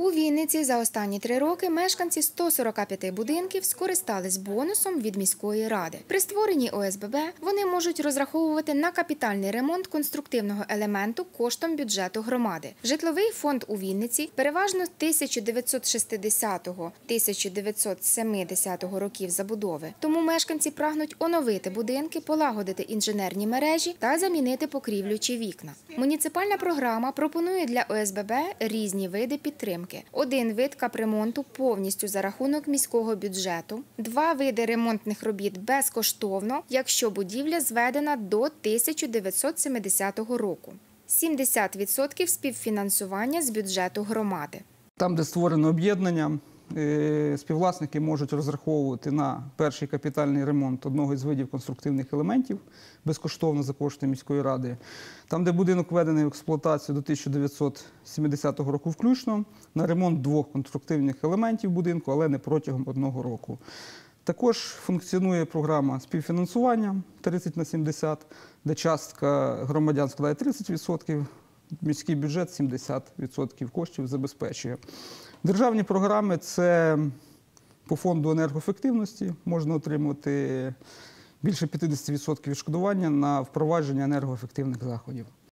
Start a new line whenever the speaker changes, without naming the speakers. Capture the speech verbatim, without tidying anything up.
У Вінниці за останні три роки мешканці ста сорока п'яти будинків скористались бонусом від міської ради. При створенні О С Б Б вони можуть розраховувати на капітальний ремонт конструктивного елементу коштом бюджету громади. Житловий фонд у Вінниці переважно тисяча дев'ятсот шістдесятого - тисяча дев'ятсот сімдесятого років забудови. Тому мешканці прагнуть оновити будинки, полагодити інженерні мережі та замінити покрівлю чи вікна. Муніципальна програма пропонує для О С Б Б різні види підтримки. Один вид капремонту повністю за рахунок міського бюджету, два види ремонтних робіт безкоштовно, якщо будівля зведена до тисяча дев'ятсот сімдесятого року. сімдесят відсотків співфінансування з бюджету громади.
Там, де створено об'єднання, співвласники можуть розраховувати на перший капітальний ремонт одного із видів конструктивних елементів безкоштовно за кошти міської ради. Там, де будинок введений в експлуатацію до тисяча дев'ятсот сімдесятого року включно, на ремонт двох конструктивних елементів будинку, але не протягом одного року. Також функціонує програма співфінансування тридцять на сімдесят, де частка громадян складає тридцять відсотків, міський бюджет сімдесят відсотків коштів забезпечує. Державні програми – це по фонду енергоефективності можна отримати більше п'ятдесят відсотків відшкодування на впровадження енергоефективних заходів.